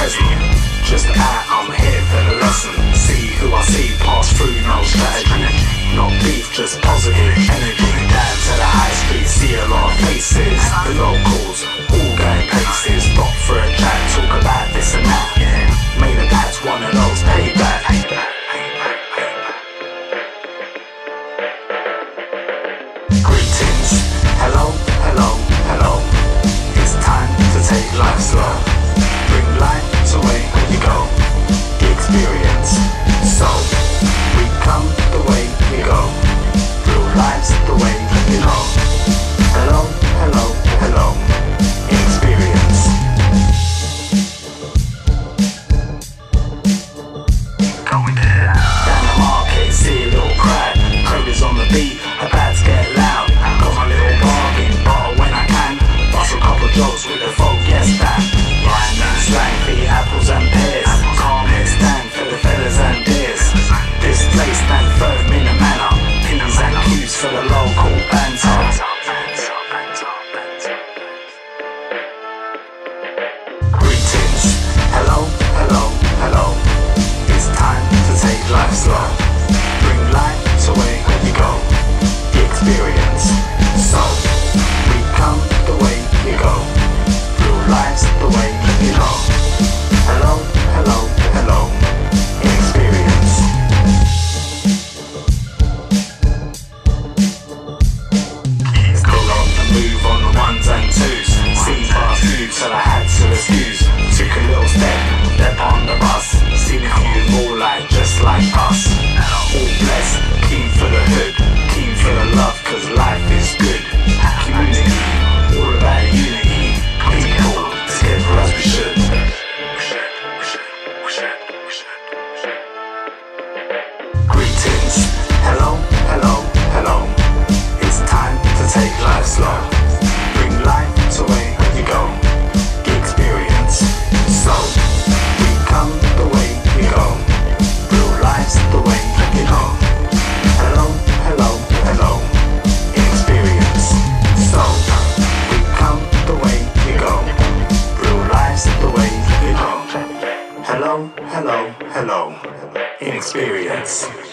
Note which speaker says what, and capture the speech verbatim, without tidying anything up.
Speaker 1: present. Just out, I'm here for the lesson. See who I see pass through, no strategy. Not beef, just positive energy. Down to the high street, see a lot of faces. The locals, all going places. Stop for a chat, talk about this and that. Made a pat's one of those payback. Greetings, hello, hello, hello. It's time to take life slow. Bring light to where you go. The experience. So we come the way we go. Real life's the way you know. Hello, hello, hello. Experience. Going there. Down the market, see a little crowd. Traders on the beat, about to get loud. Got my little bargain, bottle when I can. Bust a couple jokes with the folk, yes that. Rhyme and slang for your apples and pears. Calm and stand for the fellas and dears. This place stand firm in a manner. P's and Q's for the local banter. Greetings, hello, hello, hello. It's time to take life slow. Bring light to where you go. The experience. So we come the way you go. Real life's the way you know. Hello, hello, hello. Experience. Still on the move on the ones and twos. Seen past few till I had to excuse. Took a little step, step on the bus. Seen a few more like just like us. All blessed, keen for the hood, keen for the love, cause life is good. Community, all about unity. People, together as we should. Greetings, hello, hello, hello. It's time to take life slow. Bring life to where you go. The experience. So we come the way we go. Real life's the way you know. Hello, hello, hello. Experience. So we come the way we go. Real life's the way you know. Hello, hello, hello. Inexperience.